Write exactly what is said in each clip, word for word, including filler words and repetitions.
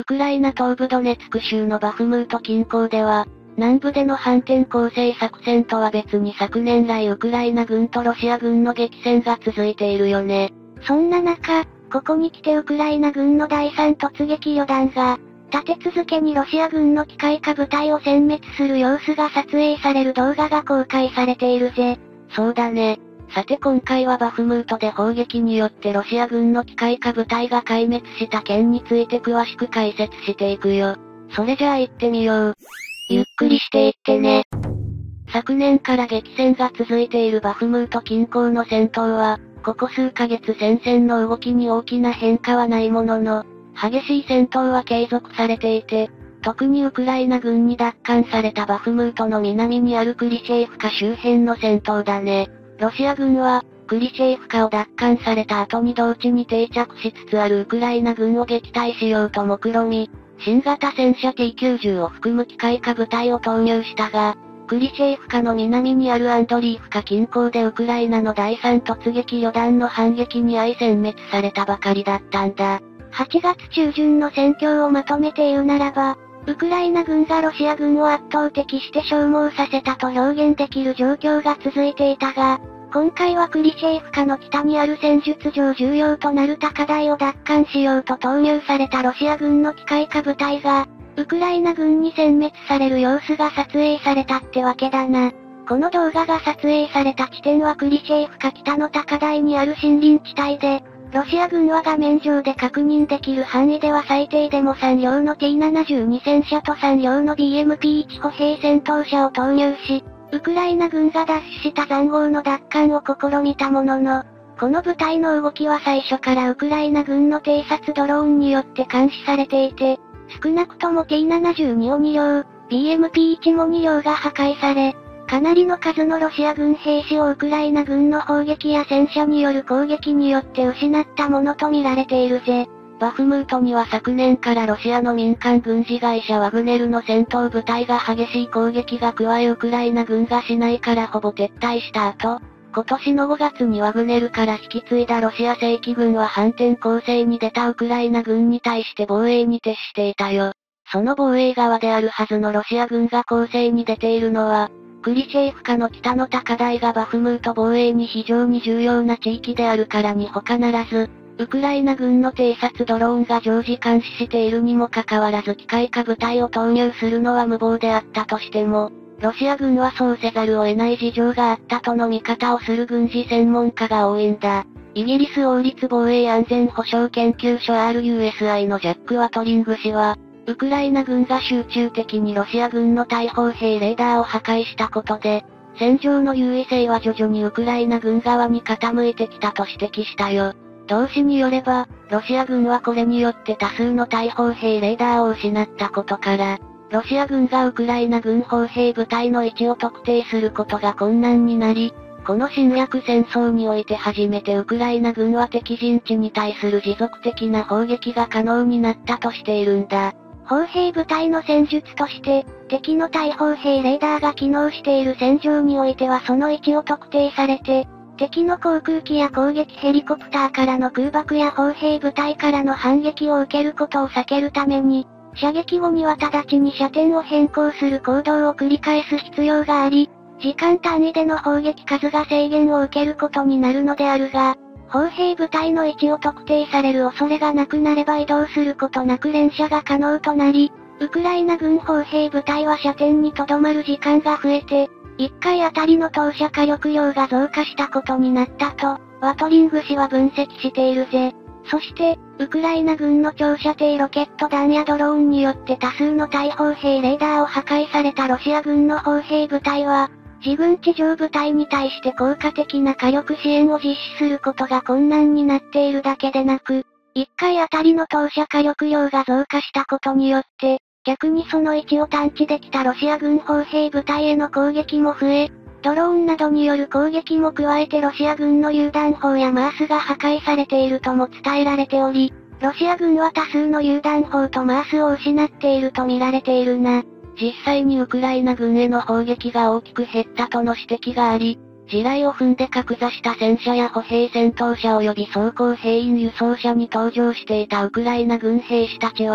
ウクライナ東部ドネツク州のバフムート近郊では、南部での反転攻勢作戦とは別に昨年来ウクライナ軍とロシア軍の激戦が続いているよね。 そんな中、ここに来てウクライナ軍の第三突撃旅団が、立て続けにロシア軍の機械化部隊を殲滅する様子が撮影される動画が公開されているぜ。 そうだね。さて今回はバフムートで砲撃によってロシア軍の機械化部隊が壊滅した件について詳しく解説していくよ。それじゃあ行ってみよう。ゆっくりしていってね。昨年から激戦が続いているバフムート近郊の戦闘は、ここ数ヶ月戦線の動きに大きな変化はないものの、激しい戦闘は継続されていて、特にウクライナ軍に奪還されたバフムートの南にあるクリシェイフカ周辺の戦闘だね。ロシア軍は、クリシェイフカを奪還された後に同地に定着しつつあるウクライナ軍を撃退しようと目論み、新型戦車 ティーきゅうじゅう を含む機械化部隊を投入したが、クリシェイフカの南にあるアンドリーフカ近郊でウクライナの第三突撃旅団の反撃に遭い殲滅されたばかりだったんだ。 はちがつ中旬の戦況をまとめて言うならば、ウクライナ軍がロシア軍を圧倒的して消耗させたと表現できる状況が続いていたが、今回はクリシェイフカの北にある戦術上重要となる高台を奪還しようと投入されたロシア軍の機械化部隊が、ウクライナ軍に殲滅される様子が撮影されたってわけだな。この動画が撮影された地点はクリシェイフカ北の高台にある森林地帯で、ロシア軍は画面上で確認できる範囲では最低でもさん両の ティーななじゅうに 戦車とさん両の ビーエムピーワン 歩兵戦闘車を投入し、ウクライナ軍が奪取した塹壕の奪還を試みたものの、この部隊の動きは最初からウクライナ軍の偵察ドローンによって監視されていて、少なくとも ティーななじゅうに をに両、ビーエムピーワン もに両が破壊され、かなりの数のロシア軍兵士をウクライナ軍の砲撃や戦車による攻撃によって失ったものと見られているぜ。 バフムートには昨年からロシアの民間軍事会社ワグネルの戦闘部隊が激しい攻撃が加えウクライナ軍が市内からほぼ撤退した後、今年のごがつにワグネルから引き継いだロシア正規軍は反転攻勢に出たウクライナ軍に対して防衛に徹していたよ。その防衛側であるはずのロシア軍が攻勢に出ているのは、クリシェイフカの北の高台がバフムート防衛に非常に重要な地域であるからに他ならず、ウクライナ軍の偵察ドローンが常時監視しているにもかかわらず機械化部隊を投入するのは無謀であったとしても、ロシア軍はそうせざるを得ない事情があったとの見方をする軍事専門家が多いんだ。イギリス王立防衛安全保障研究所 アールユーエスアイ のジャック・ワトリング氏は、ウクライナ軍が集中的にロシア軍の大砲兵レーダーを破壊したことで、戦場の優位性は徐々にウクライナ軍側に傾いてきたと指摘したよ。同氏によれば、ロシア軍はこれによって多数の大砲兵レーダーを失ったことから、ロシア軍がウクライナ軍砲兵部隊の位置を特定することが困難になり、この侵略戦争において初めてウクライナ軍は敵陣地に対する持続的な砲撃が可能になったとしているんだ。 砲兵部隊の戦術として、敵の大砲兵レーダーが機能している戦場においてはその位置を特定されて、敵の航空機や攻撃ヘリコプターからの空爆や砲兵部隊からの反撃を受けることを避けるために、射撃後には直ちに射程を変更する行動を繰り返す必要があり、時間単位での砲撃数が制限を受けることになるのであるが、砲兵部隊の位置を特定される恐れがなくなれば移動することなく連射が可能となり、ウクライナ軍砲兵部隊は射程に留まる時間が増えて、いっかいあたりの投射火力量が増加したことになったと、ワトリング氏は分析しているぜ。そして、ウクライナ軍の長射程ロケット弾やドローンによって多数の大砲兵レーダーを破壊されたロシア軍の砲兵部隊は、自軍地上部隊に対して効果的な火力支援を実施することが困難になっているだけでなく、いっかいあたりの投射火力量が増加したことによって、逆にその位置を探知できたロシア軍砲兵部隊への攻撃も増え、ドローンなどによる攻撃も加えてロシア軍の榴弾砲やマースが破壊されているとも伝えられており、ロシア軍は多数の榴弾砲とマースを失っていると見られているな。 実際にウクライナ軍への砲撃が大きく減ったとの指摘があり、地雷を踏んで格座した戦車や歩兵戦闘車及び装甲兵員輸送車に搭乗していたウクライナ軍兵士たちは、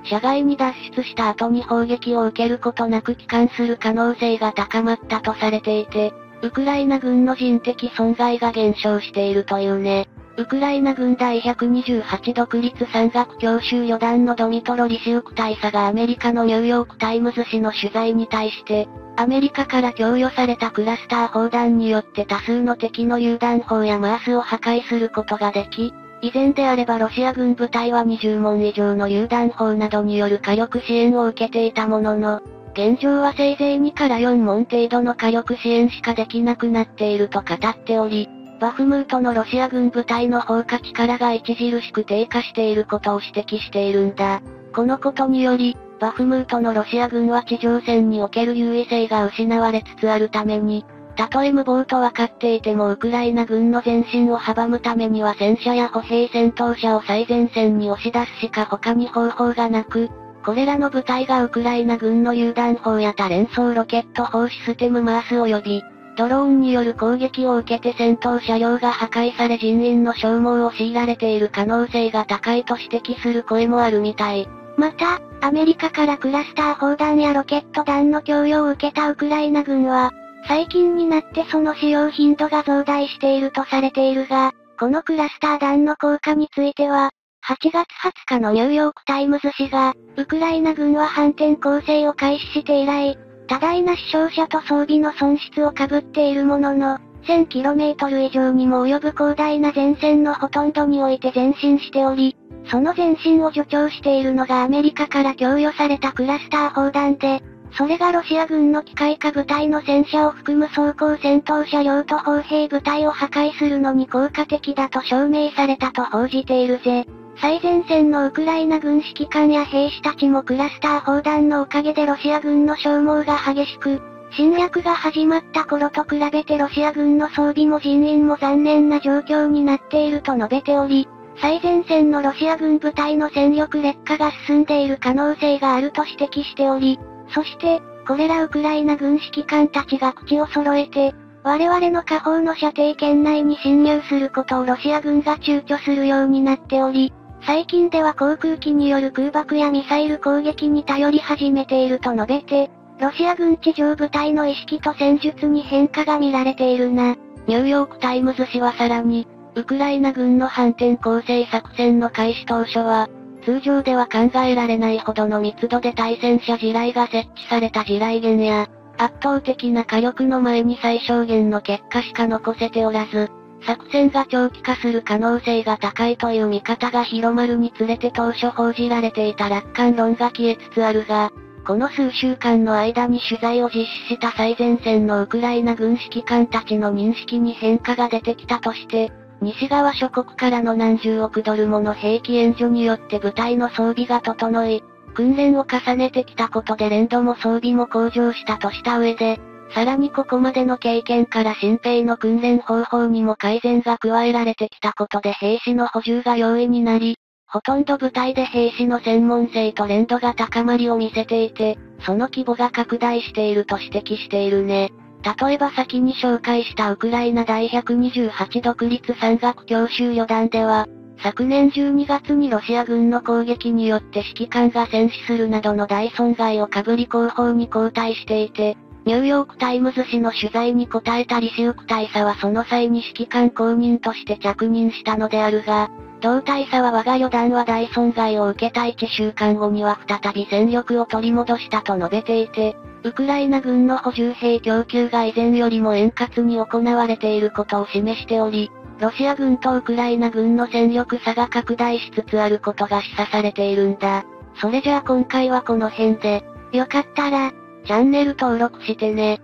車外に脱出した後に砲撃を受けることなく帰還する可能性が高まったとされていて、ウクライナ軍の人的損害が減少しているというね。ウクライナ軍第ひゃくにじゅうはち独立山岳強襲旅団のドミトロ・リシウク大佐がアメリカのニューヨークタイムズ紙の取材に対して、アメリカから供与されたクラスター砲弾によって多数の敵の榴弾砲やマースを破壊することができ、以前であればロシア軍部隊はにじゅう門以上の榴弾砲などによる火力支援を受けていたものの、現状はせいぜいにからよん門程度の火力支援しかできなくなっていると語っており、バフムートのロシア軍部隊の砲火力が著しく低下していることを指摘しているんだ。このことにより、バフムートのロシア軍は地上戦における優位性が失われつつあるために、たとえ無謀と分かっていてもウクライナ軍の前進を阻むためには戦車や歩兵戦闘車を最前線に押し出すしか他に方法がなく、これらの部隊がウクライナ軍の榴弾砲や多連装ロケット砲システムマース及び、ドローンによる攻撃を受けて戦闘車両が破壊され人員の消耗を強いられている可能性が高いと指摘する声もあるみたい。 また、アメリカからクラスター砲弾やロケット弾の供与を受けたウクライナ軍は、最近になってその使用頻度が増大しているとされているが、このクラスター弾の効果については、はちがつはつかのニューヨークタイムズ紙が、ウクライナ軍は反転攻勢を開始して以来、多大な死傷者と装備の損失を被っているものの、せんキロメートル以上にも及ぶ広大な前線のほとんどにおいて前進しており、その前進を助長しているのがアメリカから供与されたクラスター砲弾で、それがロシア軍の機械化部隊の戦車を含む装甲戦闘車両と砲兵部隊を破壊するのに効果的だと証明されたと報じているぜ。最前線のウクライナ軍指揮官や兵士たちもクラスター砲弾のおかげでロシア軍の消耗が激しく、侵略が始まった頃と比べてロシア軍の装備も人員も残念な状況になっていると述べており、最前線のロシア軍部隊の戦力劣化が進んでいる可能性があると指摘しており、そして、これらウクライナ軍指揮官たちが口を揃えて、我々の下方の射程圏内に侵入することをロシア軍が躊躇するようになっており、最近では航空機による空爆やミサイル攻撃に頼り始めていると述べて、ロシア軍地上部隊の意識と戦術に変化が見られているな。 ニューヨークタイムズ紙はさらに、ウクライナ軍の反転攻勢作戦の開始当初は、通常では考えられないほどの密度で対戦車地雷が設置された地雷原や、圧倒的な火力の前に最小限の結果しか残せておらず、作戦が長期化する可能性が高いという見方が広まるにつれて当初報じられていた楽観論が消えつつあるが、この数週間の間に取材を実施した最前線のウクライナ軍指揮官たちの認識に変化が出てきたとして、西側諸国からの何十億ドルもの兵器援助によって部隊の装備が整い、訓練を重ねてきたことで連度も装備も向上したとした上で、さらにここまでの経験から新兵の訓練方法にも改善が加えられてきたことで兵士の補充が容易になり、ほとんど部隊で兵士の専門性と連度が高まりを見せていて、その規模が拡大していると指摘しているね。例えば先に紹介したウクライナ第ひゃくにじゅうはち独立山岳強襲旅団では、昨年じゅうにがつにロシア軍の攻撃によって指揮官が戦死するなどの大損害を被り後方に後退していて、ニューヨークタイムズ紙の取材に答えたリシウク大佐はその際に指揮官公認として着任したのであるが、同大佐は我が旅団は大損害を受けたいちしゅうかんごには再び戦力を取り戻したと述べていて、ウクライナ軍の補充兵供給が以前よりも円滑に行われていることを示しており、ロシア軍とウクライナ軍の戦力差が拡大しつつあることが示唆されているんだ。それじゃあ今回はこの辺で、 よかったら、 チャンネル登録してね。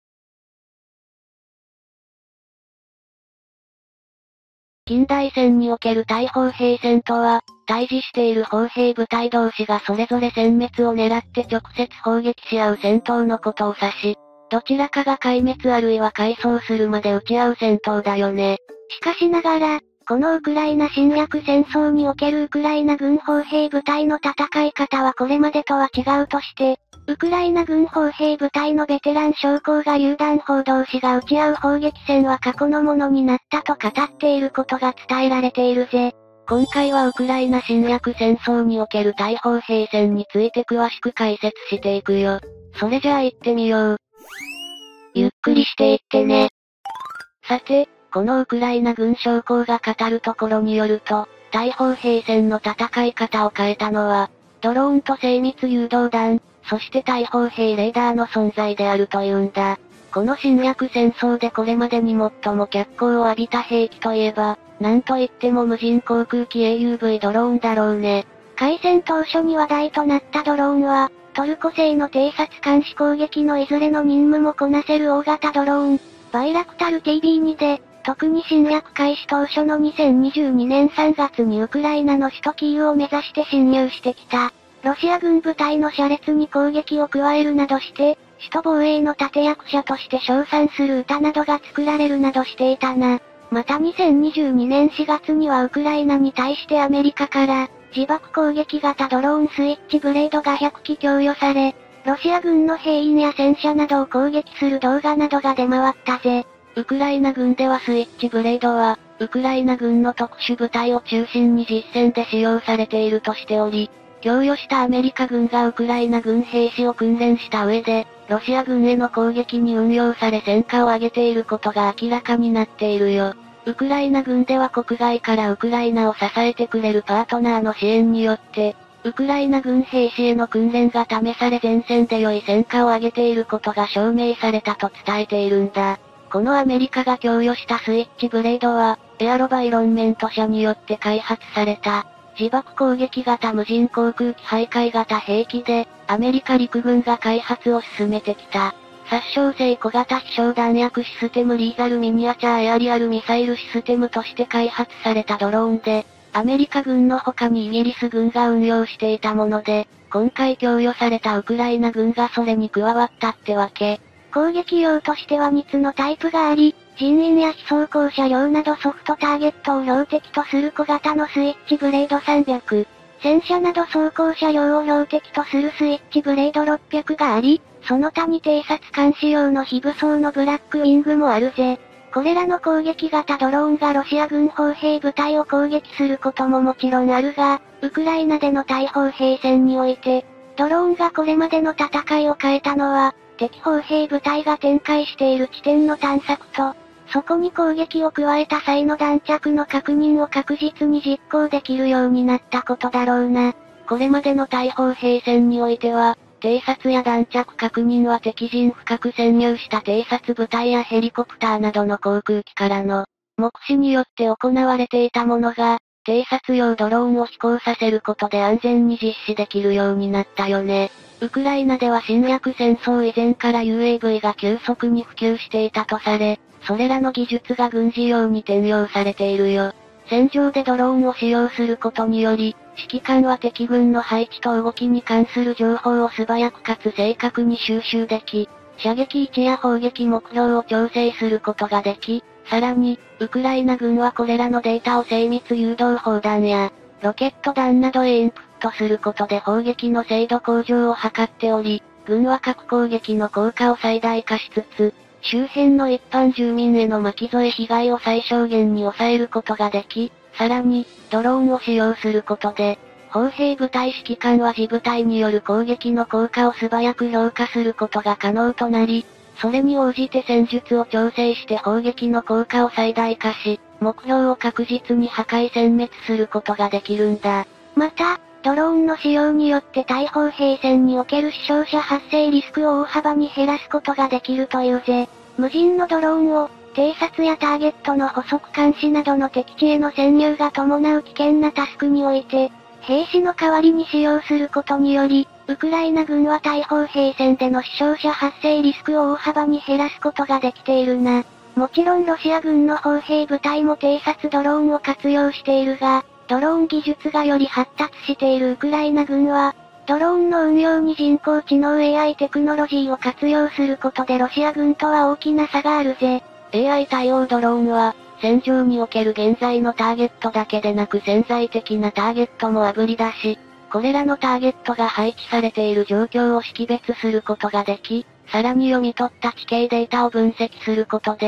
近代戦における対砲兵戦とは、対峙している砲兵部隊同士がそれぞれ殲滅を狙って直接砲撃し合う戦闘のことを指し、どちらかが壊滅あるいは改装するまで撃ち合う戦闘だよね。 しかしながら、このウクライナ侵略戦争におけるウクライナ軍砲兵部隊の戦い方はこれまでとは違うとして、ウクライナ軍砲兵部隊のベテラン将校が榴弾砲同士が撃ち合う砲撃戦は過去のものになったと語っていることが伝えられているぜ。 今回はウクライナ侵略戦争における大砲兵戦について詳しく解説していくよ。それじゃあ行ってみよう。ゆっくりしていってね。さて、このウクライナ軍将校が語るところによると、大砲兵戦の戦い方を変えたのは、ドローンと精密誘導弾、そして大砲兵レーダーの存在であるというんだ。この侵略戦争でこれまでに最も脚光を浴びた兵器といえば、なんといっても無人航空機 エーユーブイ ドローンだろうね。 開戦当初に話題となったドローンは、トルコ製の偵察監視攻撃のいずれの任務もこなせる大型ドローン、バイラクタル ティービーツー で、特に侵略開始当初のにせんにじゅうにねんさんがつにウクライナの首都キーウを目指して侵入してきた。ロシア軍部隊の車列に攻撃を加えるなどして、首都防衛の立役者として称賛する歌などが作られるなどしていたな。またにせんにじゅうにねんしがつにはウクライナに対してアメリカから、自爆攻撃型ドローンスイッチブレードがひゃくき供与され、ロシア軍の兵員や戦車などを攻撃する動画などが出回ったぜ。 ウクライナ軍ではスイッチブレードは、ウクライナ軍の特殊部隊を中心に実戦で使用されているとしており、供与したアメリカ軍がウクライナ軍兵士を訓練した上で、ロシア軍への攻撃に運用され戦果を上げていることが明らかになっているよ。ウクライナ軍では国外からウクライナを支えてくれるパートナーの支援によって、ウクライナ軍兵士への訓練が試され前線で良い戦果を上げていることが証明されたと伝えているんだ。このアメリカが供与したスイッチブレードは、エアロバイロンメント社によって開発された、自爆攻撃型無人航空機徘徊型兵器で、アメリカ陸軍が開発を進めてきた。殺傷性小型飛翔弾薬システムリーザルミニアチャーエアリアルミサイルシステムとして開発されたドローンで、アメリカ軍の他にイギリス軍が運用していたもので、今回供与されたウクライナ軍がそれに加わったってわけ。 攻撃用としてはみっつのタイプがあり、人員や非装甲車両などソフトターゲットを標的とする小型のスイッチブレードさんびゃく、戦車など装甲車両を標的とするスイッチブレードろっぴゃくがあり、その他に偵察監視用の非武装のブラックウィングもあるぜ。これらの攻撃型ドローンがロシア軍砲兵部隊を攻撃することももちろんあるが、ウクライナでの大砲兵戦において、ドローンがこれまでの戦いを変えたのは、敵砲兵部隊が展開している地点の探索と、そこに攻撃を加えた際の弾着の確認を確実に実行できるようになったことだろうな。 これまでの大砲兵戦においては、偵察や弾着確認は敵陣深く潜入した偵察部隊やヘリコプターなどの航空機からの目視によって行われていたものが、偵察用ドローンを飛行させることで安全に実施できるようになったよね。ウクライナでは侵略戦争以前から ユーエーブイ が急速に普及していたとされ、それらの技術が軍事用に転用されているよ。戦場でドローンを使用することにより、指揮官は敵軍の配置と動きに関する情報を素早くかつ正確に収集でき、射撃位置や砲撃目標を調整することができ、さらに、ウクライナ軍はこれらのデータを精密誘導砲弾や、ロケット弾などへインプットすることで砲撃の精度向上を図っており、軍は核攻撃の効果を最大化しつつ、周辺の一般住民への巻き添え被害を最小限に抑えることができ、さらに、ドローンを使用することで、砲兵部隊指揮官は自部隊による攻撃の効果を素早く評価することが可能となり、それに応じて戦術を調整して砲撃の効果を最大化し、目標を確実に破壊殲滅することができるんだ。 また、ドローンの使用によって大砲兵戦における死傷者発生リスクを大幅に減らすことができるというぜ。無人のドローンを、偵察やターゲットの捕捉監視などの敵地への潜入が伴う危険なタスクにおいて、兵士の代わりに使用することにより、ウクライナ軍は大砲兵戦での死傷者発生リスクを大幅に減らすことができているな。もちろんロシア軍の砲兵部隊も偵察ドローンを活用しているが、ドローン技術がより発達しているウクライナ軍は、ドローンの運用に人工知能 エーアイ テクノロジーを活用することでロシア軍とは大きな差があるぜ。 エーアイ 対応ドローンは、戦場における現在のターゲットだけでなく潜在的なターゲットもあぶり出し、これらのターゲットが配置されている状況を識別することができ、さらに読み取った地形データを分析することで、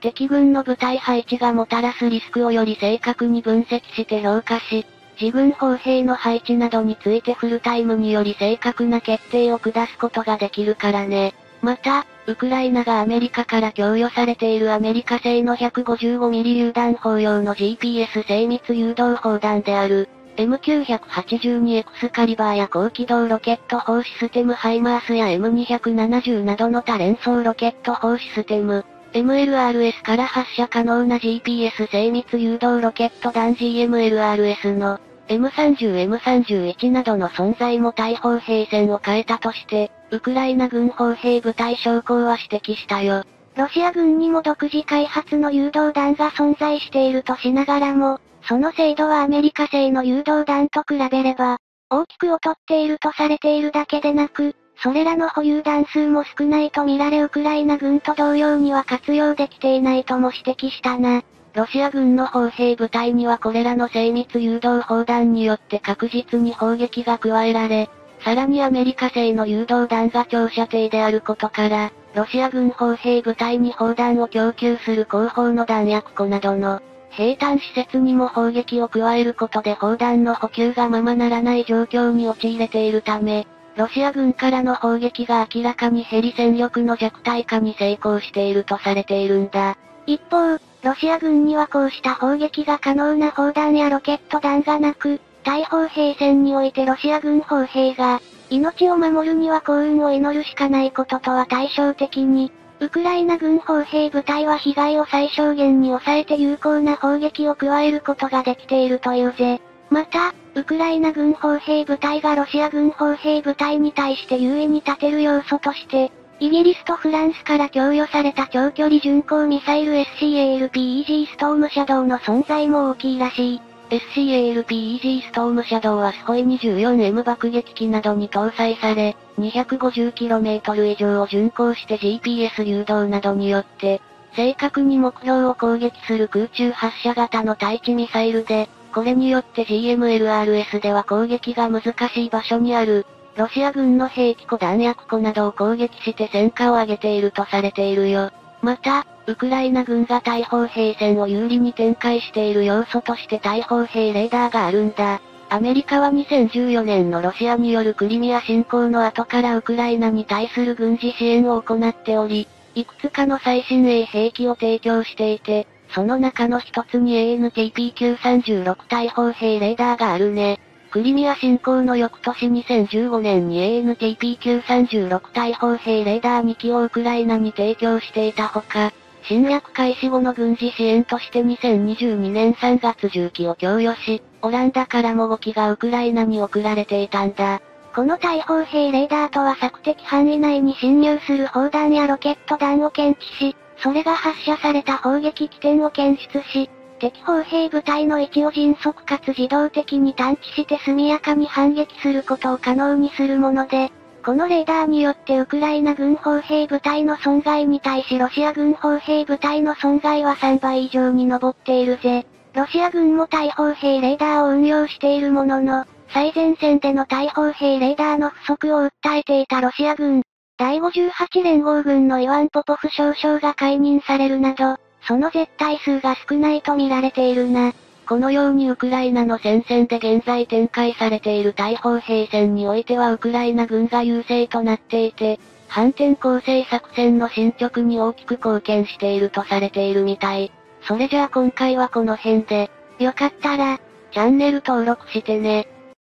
敵軍の部隊配置がもたらすリスクをより正確に分析して評価し、自軍砲兵の配置などについてフルタイムにより正確な決定を下すことができるからね。また、ウクライナがアメリカから供与されているアメリカ製の ひゃくごじゅうごミリ 榴弾砲用の ジーピーエス 精密誘導砲弾である、エムきゅうはちにエックス カリバーや高機動ロケット砲システムハイマースや エムにひゃくななじゅう などの多連装ロケット砲システム、エムエルアールエス から発射可能な ジーピーエス 精密誘導ロケット弾 ジーエムエルアールエス の エムさんじゅう、エムさんじゅういち などの存在も大砲兵線を変えたとして、ウクライナ軍砲兵部隊将校は指摘したよ。 ロシア軍にも独自開発の誘導弾が存在しているとしながらも、その精度はアメリカ製の誘導弾と比べれば、大きく劣っているとされているだけでなく、それらの保有弾数も少ないと見られウクライナ軍と同様には活用できていないとも指摘したな。 ロシア軍の砲兵部隊にはこれらの精密誘導砲弾によって確実に砲撃が加えられ、さらにアメリカ製の誘導弾が長射程であることから、ロシア軍砲兵部隊に砲弾を供給する後方の弾薬庫などの兵站施設にも砲撃を加えることで砲弾の補給がままならない状況に陥れているため、ロシア軍からの砲撃が明らかに減り戦力の弱体化に成功しているとされているんだ。 一方、ロシア軍にはこうした砲撃が可能な砲弾やロケット弾がなく、大砲兵戦においてロシア軍砲兵が、命を守るには幸運を祈るしかないこととは対照的に、ウクライナ軍砲兵部隊は被害を最小限に抑えて有効な砲撃を加えることができているというぜ。また、ウクライナ軍砲兵部隊がロシア軍砲兵部隊に対して優位に立てる要素として、イギリスとフランスから供与された長距離巡航ミサイル エスシーエーエルピーイージー ストームシャドウの存在も大きいらしい。 エスシーエーエルピーイージー ストームシャドウはスホイ にじゅうよんエム 爆撃機などに搭載され、にひゃくごじゅうキロメートル 以上を巡航して ジーピーエス 誘導などによって、正確に目標を攻撃する空中発射型の対地ミサイルで、これによって ジーエムエルアールエス では攻撃が難しい場所にある、ロシア軍の兵器庫弾薬庫などを攻撃して戦果を上げているとされているよ。また、ウクライナ軍が大砲兵戦を有利に展開している要素として大砲兵レーダーがあるんだ。アメリカはにせんじゅうよねんのロシアによるクリミア侵攻の後からウクライナに対する軍事支援を行っており、いくつかの最新鋭兵器を提供していて、その中の一つに エーエヌティーピーきゅうさんろく 大砲兵レーダーがあるね。クリミア侵攻の翌年にせんじゅうごねんに エーエヌティーピーきゅうさんろく 大砲兵レーダーに機をウクライナに提供していたほか、侵略開始後の軍事支援としてにせんにじゅうにねんさんがつ銃器を供与し、オランダからもごきがウクライナに送られていたんだ。 この大砲兵レーダーとは索敵範囲内に侵入する砲弾やロケット弾を検知し、それが発射された砲撃起点を検出し、敵砲兵部隊の位置を迅速かつ自動的に探知して速やかに反撃することを可能にするもので、このレーダーによってウクライナ軍砲兵部隊の損害に対しロシア軍砲兵部隊の損害はさんばい以上に上っているぜ。ロシア軍も大砲兵レーダーを運用しているものの、最前線での大砲兵レーダーの不足を訴えていたロシア軍、だいごじゅうはち連合軍のイワン・ポポフ少将が解任されるなど、その絶対数が少ないと見られているな。 このようにウクライナの戦線で現在展開されている大砲兵戦においてはウクライナ軍が優勢となっていて、反転攻勢作戦の進捗に大きく貢献しているとされているみたい。それじゃあ今回はこの辺で、よかったら、チャンネル登録してね。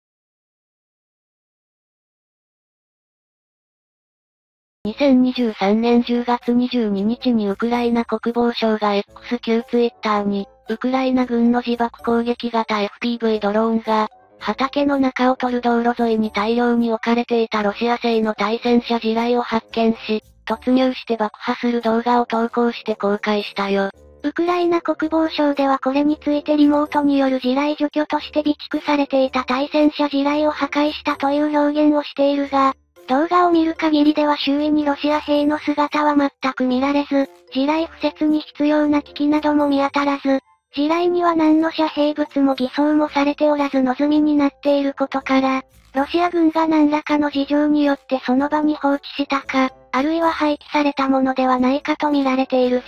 にせんにじゅうさんねんじゅうがつにじゅうににちにウクライナ国防省が エックス 旧ツイッターに、ウクライナ軍の自爆攻撃型 エフピーブイ ドローンが、畑の中を通る道路沿いに大量に置かれていたロシア製の対戦車地雷を発見し、突入して爆破する動画を投稿して公開したよ。 ウクライナ国防省ではこれについてリモートによる地雷除去として備蓄されていた対戦車地雷を破壊したという表現をしているが、動画を見る限りでは周囲にロシア兵の姿は全く見られず、地雷敷設に必要な機器なども見当たらず、地雷には何の遮蔽物も偽装もされておらず望みになっていることから、ロシア軍が何らかの事情によってその場に放置したか、あるいは廃棄されたものではないかと見られているぜ。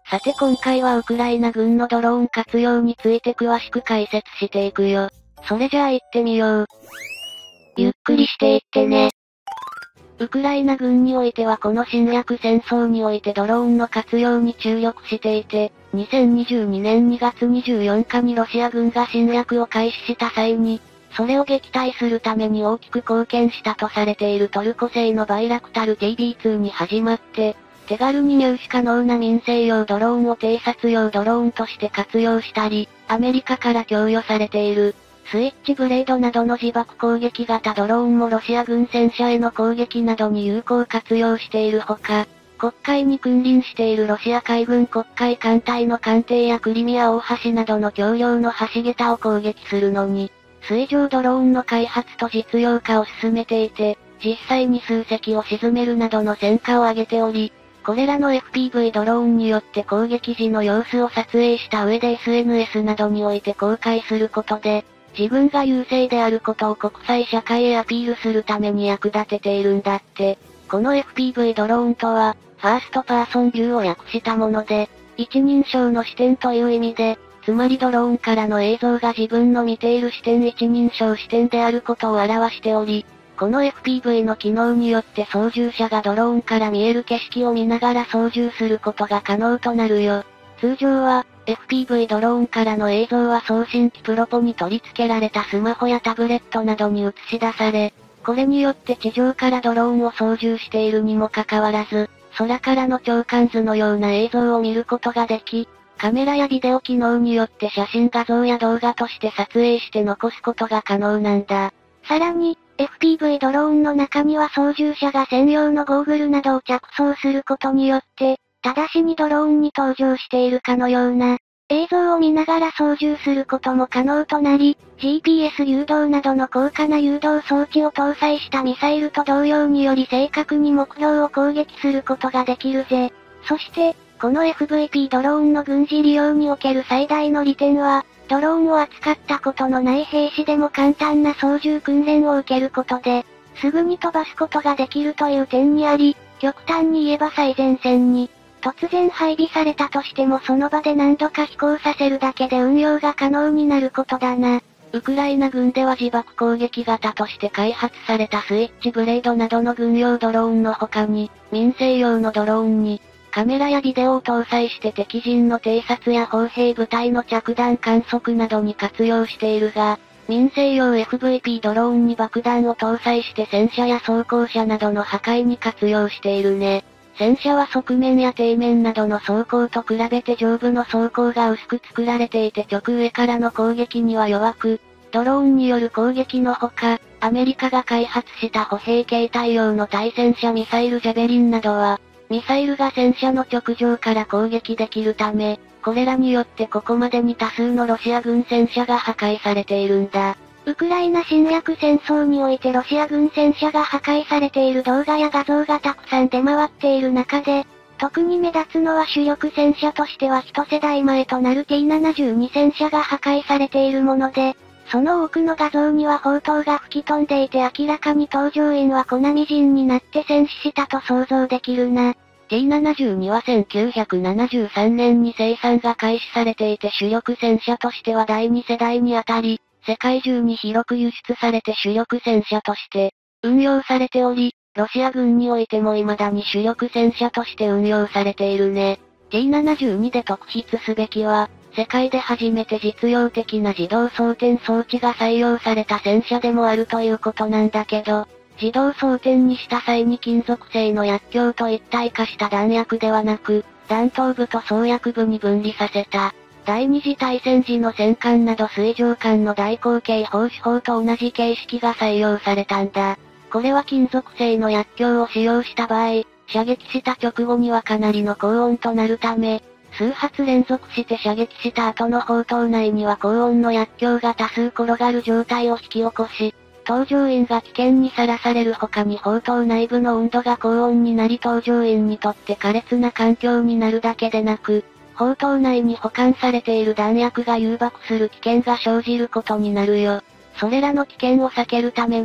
さて今回はウクライナ軍のドローン活用について詳しく解説していくよ。それじゃあ行ってみよう。 ゆっくりしていってね。 ウクライナ軍においてはこの侵略戦争においてドローンの活用に注力していて、にせんにじゅうにねんにがつにじゅうよっかにロシア軍が侵略を開始した際に、それを撃退するために大きく貢献したとされているトルコ製のバイラクタル ティービーツー に始まって、手軽に入手可能な民生用ドローンを偵察用ドローンとして活用したり、アメリカから供与されている、スイッチブレードなどの自爆攻撃型ドローンもロシア軍戦車への攻撃などに有効活用しているほか、黒海に君臨しているロシア海軍黒海艦隊の艦艇やクリミア大橋などの橋梁の橋桁を攻撃するのに、水上ドローンの開発と実用化を進めていて、実際に数隻を沈めるなどの戦果を上げており、これらの エフピーブイ ドローンによって攻撃時の様子を撮影した上で エスエヌエス などにおいて公開することで、自分が優勢であることを国際社会へアピールするために役立てているんだって。この エフピーブイ ドローンとは、ファーストパーソンビューを訳したもので、一人称の視点という意味で、つまりドローンからの映像が自分の見ている視点一人称視点であることを表しており、この エフピーブイ の機能によって操縦者がドローンから見える景色を見ながら操縦することが可能となるよ。通常は、エフピーブイ ドローンからの映像は送信機プロポに取り付けられたスマホやタブレットなどに映し出され、これによって地上からドローンを操縦しているにもかかわらず、空からの長官図のような映像を見ることができ、カメラやビデオ機能によって写真画像や動画として撮影して残すことが可能なんだ。 さらに、エフピーブイ ドローンの中には操縦者が専用のゴーグルなどを着装することによって、直ちにドローンに登場しているかのような、映像を見ながら操縦することも可能となり、ジーピーエス 誘導などの高価な誘導装置を搭載したミサイルと同様により正確に目標を攻撃することができるぜ。そして、この エフブイピー ドローンの軍事利用における最大の利点は、ドローンを扱ったことのない兵士でも簡単な操縦訓練を受けることで、すぐに飛ばすことができるという点にあり、極端に言えば最前線に、突然配備されたとしてもその場で何度か飛行させるだけで運用が可能になることだな。 ウクライナ軍では自爆攻撃型として開発されたスイッチブレードなどの軍用ドローンの他に、民生用のドローンに、カメラやビデオを搭載して敵陣の偵察や砲兵部隊の着弾観測などに活用しているが、民生用 エフブイピー ドローンに爆弾を搭載して戦車や装甲車などの破壊に活用しているね。戦車は側面や底面などの装甲と比べて上部の装甲が薄く作られていて直上からの攻撃には弱く、ドローンによる攻撃のほか、アメリカが開発した歩兵携帯用の対戦車ミサイルジャベリンなどは、ミサイルが戦車の直上から攻撃できるため、これらによってここまでに多数のロシア軍戦車が破壊されているんだ。 ウクライナ侵略戦争においてロシア軍戦車が破壊されている動画や画像がたくさん出回っている中で、特に目立つのは主力戦車としては一世代前となる ティーななじゅうに 戦車が破壊されているもので、その多くの画像には砲塔が吹き飛んでいて明らかに搭乗員は粉みじんになって戦死したと想像できるな。 ティーななじゅうに はせんきゅうひゃくななじゅうさんねんに生産が開始されていて主力戦車としてはだいに世代にあたり、世界中に広く輸出されて主力戦車として運用されており、ロシア軍においても未だに主力戦車として運用されているね。ティーななじゅうに で特筆すべきは、世界で初めて実用的な自動装填装置が採用された戦車でもあるということなんだけど、自動装填にした際に金属製の薬莢と一体化した弾薬ではなく、弾頭部と装薬部に分離させた。第二次大戦時の戦艦など水上艦の大口径砲手砲と同じ形式が採用されたんだ。これは金属製の薬莢を使用した場合、射撃した直後にはかなりの高温となるため、数発連続して射撃した後の砲塔内には高温の薬莢が多数転がる状態を引き起こし、搭乗員が危険にさらされる他に砲塔内部の温度が高温になり搭乗員にとって苛烈な環境になるだけでなく、砲塔内に保管されている弾薬が誘爆する危険が生じることになるよ。それらの危険を避けるために、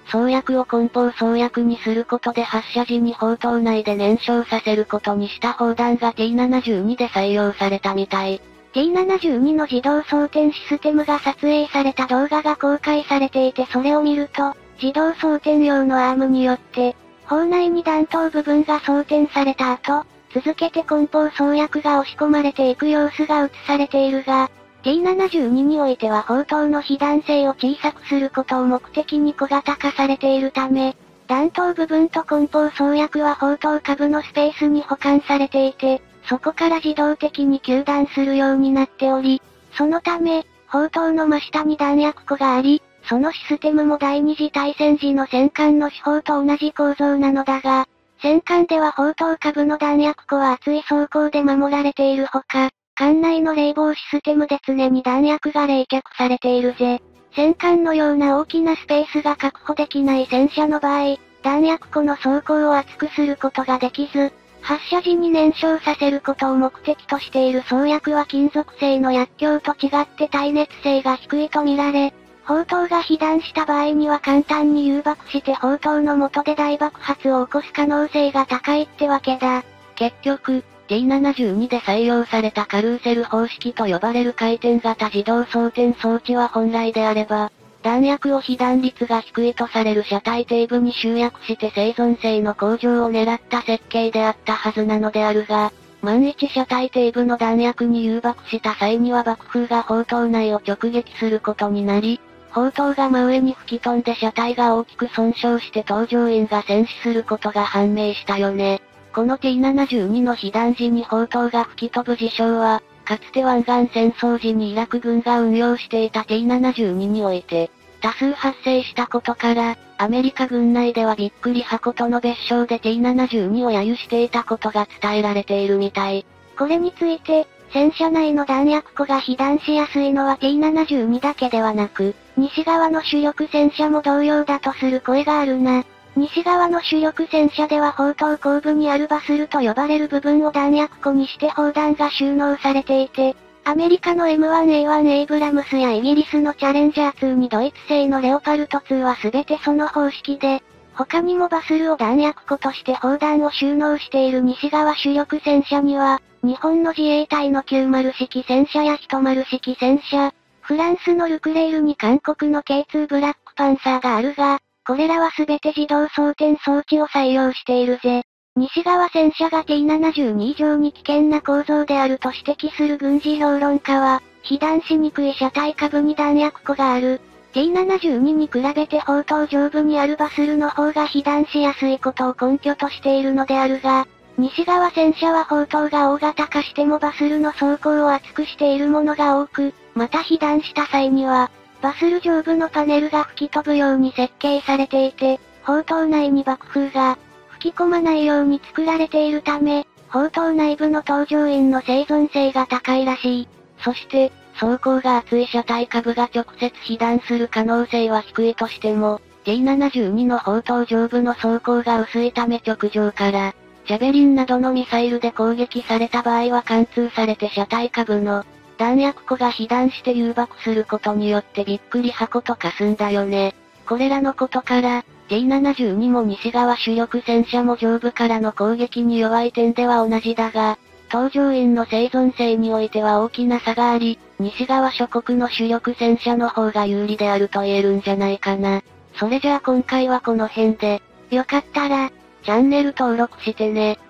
創薬を梱包創薬にすることで発射時に砲塔内で燃焼させることにした砲弾が ティーななじゅうに で採用されたみたい。 ティーななじゅうに の自動装填システムが撮影された動画が公開されていてそれを見ると、自動装填用のアームによって、砲内に弾頭部分が装填された後、続けて梱包装薬が押し込まれていく様子が映されているが、ティーななじゅうに においては砲塔の被弾性を小さくすることを目的に小型化されているため、弾頭部分と梱包装薬は砲塔下部のスペースに保管されていて、そこから自動的に糾弾するようになっており、そのため、砲塔の真下に弾薬庫があり、そのシステムも第二次大戦時の戦艦の手法と同じ構造なのだが、戦艦では砲塔下部の弾薬庫は厚い装甲で守られているほか、艦内の冷房システムで常に弾薬が冷却されているぜ。戦艦のような大きなスペースが確保できない戦車の場合、弾薬庫の装甲を厚くすることができず、発射時に燃焼させることを目的としている装薬は金属製の薬莢と違って耐熱性が低いと見られ、砲塔が被弾した場合には簡単に誘爆して砲塔の下で大爆発を起こす可能性が高いってわけだ。 結局、ティーななじゅうに で採用されたカルーセル方式と呼ばれる回転型自動装填装置は本来であれば、弾薬を被弾率が低いとされる車体底部に集約して生存性の向上を狙った設計であったはずなのであるが、万一車体底部の弾薬に誘爆した際には爆風が砲塔内を直撃することになり、砲塔が真上に吹き飛んで車体が大きく損傷して搭乗員が戦死することが判明したよね。この ティーななじゅうに の被弾時に砲塔が吹き飛ぶ事象は、かつて湾岸戦争時にイラク軍が運用していた ティーななじゅうに において、多数発生したことから、アメリカ軍内ではびっくり箱との別称で ティーななじゅうに を揶揄していたことが伝えられているみたい。 これについて、戦車内の弾薬庫が被弾しやすいのは ティーななじゅうに だけではなく、西側の主力戦車も同様だとする声があるな。西側の主力戦車では砲塔後部にあるバスルと呼ばれる部分を弾薬庫にして砲弾が収納されていて、アメリカの エムワンエーワン エイブラムスやイギリスのチャレンジャーツーにドイツ製のレオパルトツーは全てその方式で、他にもバスルを弾薬庫として砲弾を収納している西側主力戦車には、日本の自衛隊のきゅうじゅう式戦車やひとじゅう式戦車、フランスのルクレールに韓国の ケーツー ブラックパンサーがあるが、これらは全て自動装填装置を採用しているぜ。西側戦車が ティーななじゅうに 以上に危険な構造であると指摘する軍事評論家は、被弾しにくい車体下部に弾薬庫がある。ティーななじゅうに に比べて砲塔上部にあるバスルの方が被弾しやすいことを根拠としているのであるが、西側戦車は砲塔が大型化してもバスルの装甲を厚くしているものが多く、また被弾した際には、バスル上部のパネルが吹き飛ぶように設計されていて、砲塔内に爆風が吹き込まないように作られているため、砲塔内部の搭乗員の生存性が高いらしい。 そして、装甲が厚い車体下部が直接被弾する可能性は低いとしても、ティーななじゅうに の砲塔上部の装甲が薄いため直上から、ジャベリンなどのミサイルで攻撃された場合は貫通されて車体下部の弾薬庫が被弾して誘爆することによってびっくり箱と化すんだよね。これらのことから、ティーななじゅうに も西側主力戦車も上部からの攻撃に弱い点では同じだが、搭乗員の生存性においては大きな差があり、西側諸国の主力戦車の方が有利であると言えるんじゃないかな。それじゃあ今回はこの辺で、 よかったら、 チャンネル登録してね。